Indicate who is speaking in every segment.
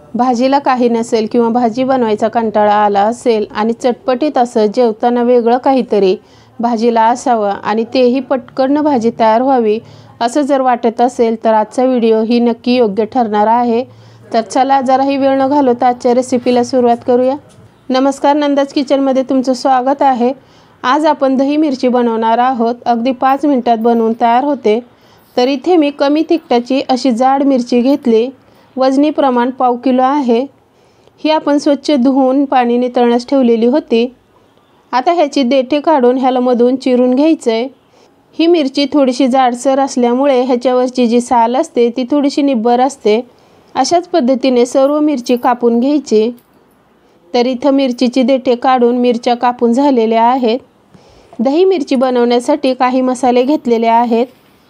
Speaker 1: भाजीला काही नसेल किंवा भाजी बनवायचा कंटाळा आला असेल आणि चटपटीत असं जेवताना वेगळं काहीतरी भाजीला असावं आणि तेही पटकन भाजी तयार व्हावी असं जर वाटत असेल तर आजचा व्हिडिओ ही नक्की योग्य ठरणार आहे। तर चला जराही वेळ न घालवता आजच्या रेसिपीला सुरुवात करूया। नमस्कार, नंदाज किचनमध्ये तुमचं स्वागत आहे। आज आपण दही मिरची बनवणार आहोत। अगदी 5 मिनिटात बनवून तयार होते। तर इथे मी कमी तिखटाची अशी जाड मिरची घेतली। वजनी प्रमाण 1/2 किलो आहे। ही आपण स्वच्छ धुवून पाणी नितळण्यास ठेवलेली होती। आता ह्याची देठे काढून ह्याला मधून चिरून घ्यायचंय। ही मिरची थोडीशी जाडसर असल्यामुळे ह्याच्यावरची जी साल असते ती थोडीशी निब्बर असते। अशाच पद्धतीने सर्व मिरची कापून घ्यायची। तर इथं मिरचीची देठे काढून मिरच्या कापून झालेल्या आहेत। दही मिरची बनवण्यासाठी काही मसाले घेतलेले आहेत।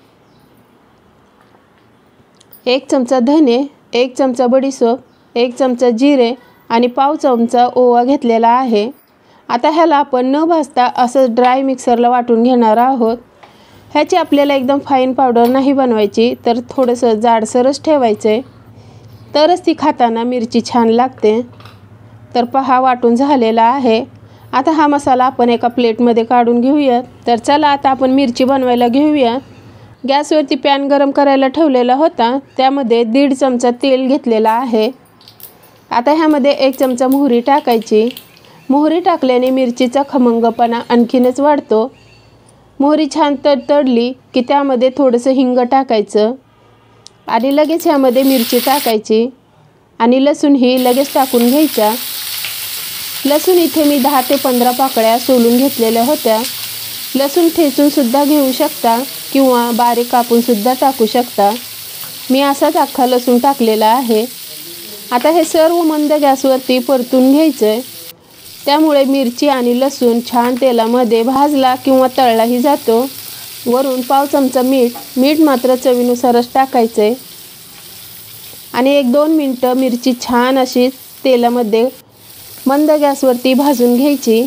Speaker 1: 1 चमचा धने, 1 चमचा बडीशेप, 1 चमचा जिरे आणि पाव चमचा ओवा घेतलेला आहे। आता ह्याला आपण न भाजता असं ड्राय मिक्सरला वाटून घेणार आहोत। ह्याची आपल्याला एकदम फाईन पावडर नाही बनवायची, तर थोडंसं जाडसरच ठेवायचे, तरच ती खाताना मिरची छान लागते। तर पहा वाटून झालेला आहे। आता हा मसाला आपण एका प्लेटमध्ये काढून घेऊया। तर चला आता आपण मिरची बनवायला घेऊया। गॅसवरती पॅन गरम करायला ठेवलेला होता, त्यामध्ये 1.5 चमचा तेल घेतलेला आहे। आता ह्यामध्ये 1 चमचा मोहरी टाकायची। मोहरी टाकल्याने मिरचीचा खमंगपणा आणखीनच वाढतो। मोहरी छान तडतडली की त्यामध्ये थोडंसं हिंग टाकायचं आणि लगेच ह्यामध्ये मिरची टाकायची आणि लसूण ही लगेच टाकून घ्यायचा। लसूण इथे मी 10 ते 15 पाकळ्या सोलून घेतलेल्या होत्या। लसूण ठेचून सुद्धा घेऊ शकता किंवा बारीक कापून सुद्धा टाकू शकता। मी असाच अख्खा लसूण टाकलेला आहे। आता हे सर्व मंद गॅसवरती परतून घ्यायचं, त्यामुळे मिरची आणि लसूण छान तेलामध्ये भाजला किंवा तळलाही जातो। वरून पाव चमचा मीठ मात्र चवीनुसारच टाकायचे आणि 1-2 मिनिटं मिरची छान अशी तेलामध्ये मंद गॅसवरती भाजून घ्यायची।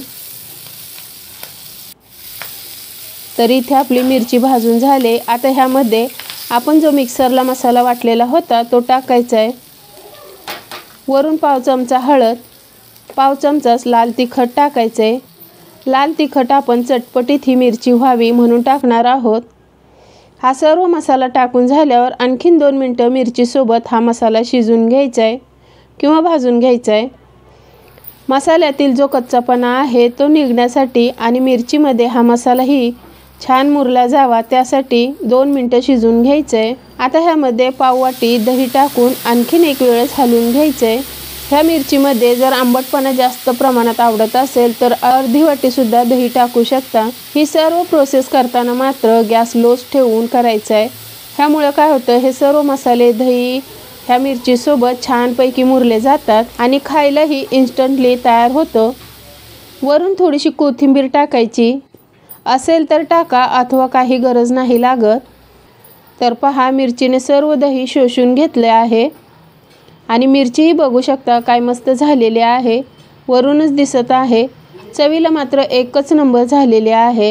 Speaker 1: तर इथे आपली मिरची भाजून झाले। आता ह्यामध्ये आपण जो मिक्सरला मसाला वाटलेला होता तो टाकायचा आहे। वरून पाव चमचा हळद, पाव चमचा लाल तिखट टाकायचे। लाल तिखट आपण चटपटीत ही मिरची व्हावी म्हणून टाकणार आहोत। हा सर्व मसाला टाकून झाल्यावर आणखीन 2 मिनिटं मिरचीसोबत हा मसाला शिजून घ्यायचा आहे किंवा भाजून घ्यायचा आहे। मसाल्यातील जो कच्चापणा आहे तो निघण्यासाठी आणि मिरचीमध्ये हा मसालाही छान मुरला जावा त्यासाठी 2 मिनिटं शिजून घ्यायचं आहे। आता ह्यामध्ये पाव वाटी दही टाकून आणखीन एक वेळेस हलवून घ्यायचं आहे। ह्या मिरचीमध्ये जर आंबटपणा जास्त प्रमाणात आवडत असेल तर अर्धी वाटीसुद्धा दही टाकू शकता। ही सर्व प्रोसेस करताना मात्र गॅस लोच ठेवून करायचं आहे। ह्यामुळे काय होतं, हे सर्व मसाले दही ह्या मिरचीसोबत छानपैकी मुरले जातात आणि खायलाही इन्स्टंटली तयार होतं। वरून थोडीशी कोथिंबीर टाकायची असेल तर टाका अथवा काही गरज नाही लागत। तर पहा मिरचीने सर्व दही शोषून घेतले आहे आणि मिरचीही बघू शकता काय मस्त झालेली आहे, वरूनच दिसत आहे। चवीला मात्र एकच नंबर झालेली आहे।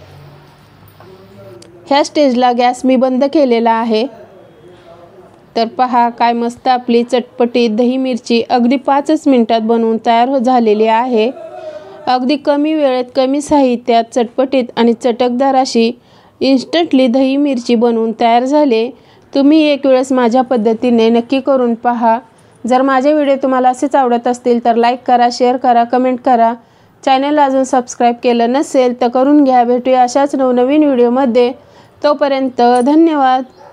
Speaker 1: ह्या स्टेजला गॅस मी बंद केलेला आहे। तर पहा काय मस्त आपली चटपटीत दही मिरची अगदी 5 मिनिटात बनवून तयार झालेली आहे। अगदी कमी वेळेत कमी साहित्यात चटपटीत आणि चटकदार अशी इन्स्टंटली दही मिरची बनवून तयार झाले। तुम्ही एक वेळेस माझ्या पद्धतीने नक्की करून पहा। जर माझे व्हिडिओ तुम्हाला असेच आवडत असतील तर लाईक करा, शेअर करा, कमेंट करा। चॅनलला अजून सबस्क्राईब केलं नसेल तर करून घ्या। भेटूया अशाच नवनवीन व्हिडिओमध्ये। तोपर्यंत धन्यवाद।